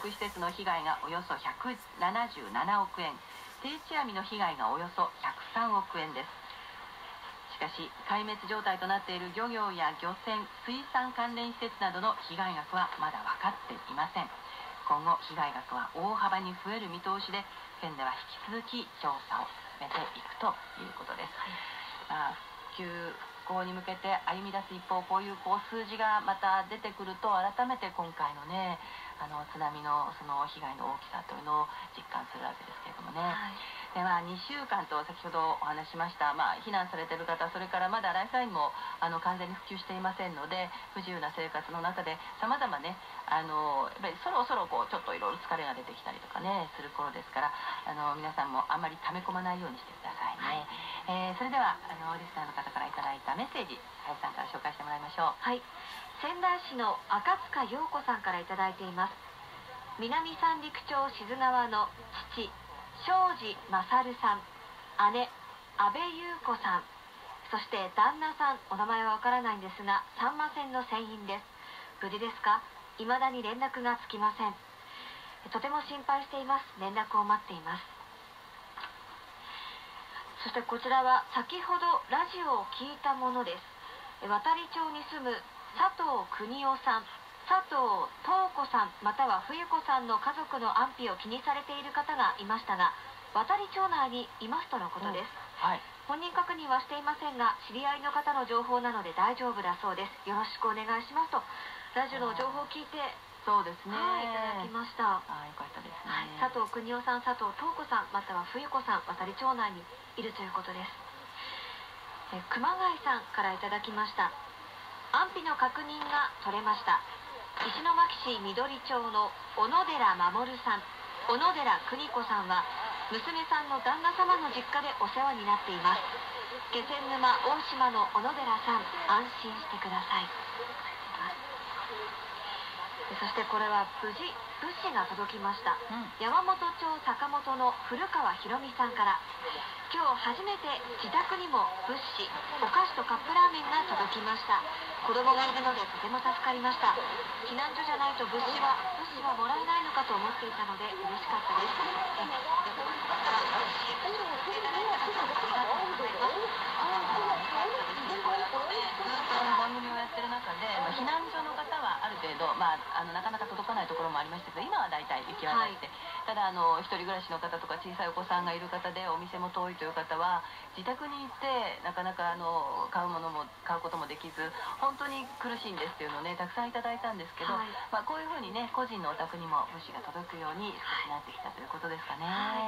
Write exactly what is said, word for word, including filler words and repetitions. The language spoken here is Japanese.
福施設の被害がおよそひゃくななじゅうななおくえん、定置網の被害がおよそひゃくさんおくえんです。しかし壊滅状態となっている漁業や漁船、水産関連施設などの被害額はまだ分かっていません。今後被害額は大幅に増える見通しで、県では引き続き調査を進めていくということです。はい、まあ、復旧復興に向けて歩み出す一方、こういうこう数字がまた出てくると、改めて今回のね、あの津波のその被害の大きさというのを実感するわけですけれどもね。はい、でまあ、にしゅうかんと先ほどお話しました、まあ、避難されている方、それからまだライフラインもあの完全に普及していませんので、不自由な生活の中でさまざまね、あのやっぱりそろそろこうちょっといろいろ疲れが出てきたりとかねする頃ですから、あの皆さんもあんまり溜め込まないようにしてくださいね。はい、えー、それではあのリスナーの方からいただいたメッセージ、林さんから紹介してもらいましょう。 はい、仙台市の赤塚陽子さんからいただいています。南三陸町志津川の父庄司勝さん、姉安倍優子さん、そして旦那さん、お名前はわからないんですが、さんま線の船員です。無事ですか？未だに連絡がつきません。とても心配しています。連絡を待っています。そしてこちらは先ほどラジオを聞いたものです。渡里町に住む佐藤邦夫さん、佐藤東子さん、または冬子さんの家族の安否を気にされている方がいましたが、渡里町内にいますとのことです。はい、本人確認はしていませんが、知り合いの方の情報なので大丈夫だそうです。よろしくお願いしますと、ラジオの情報を聞いて、 そうですね、 はい、いただきました。 あ、よかったですね。 はい、佐藤邦夫さん、佐藤東子さん、または冬子さん、渡里町内にいるということです。え熊谷さんからいただきました。安否の確認が取れました。石巻市緑町の小野寺守さん、小野寺邦子さんは娘さんの旦那様の実家でお世話になっています。気仙沼大島の小野寺さん、安心してください。そしてこれは無事物資が届きました。うん、山本町坂本の古川ひろみさんから、今日初めて自宅にも物資、お菓子とカップラーメンが届きました。子供がいるのでとても助かりました。避難所じゃないと物資は物資はもらえないのかと思っていたので嬉しかったです。えでもから物資をしていただいた方、ありがとうございます。 番組をやってる中で、まあ、避難所の方はある程度、まあ、あのなかなか届かないところもありましたけど、今は大体行き渡って、はい、ただあの一人暮らしの方とか小さいお子さんがいる方でお店も遠いという方は自宅に行ってなかなかあの買うものも買うこともできず、本当に苦しいんですっていうのをねたくさんいただいたんですけど、はい、まあ、こういうふうにね個人のお宅にも物資が届くように少しなってきたということですかね。はい、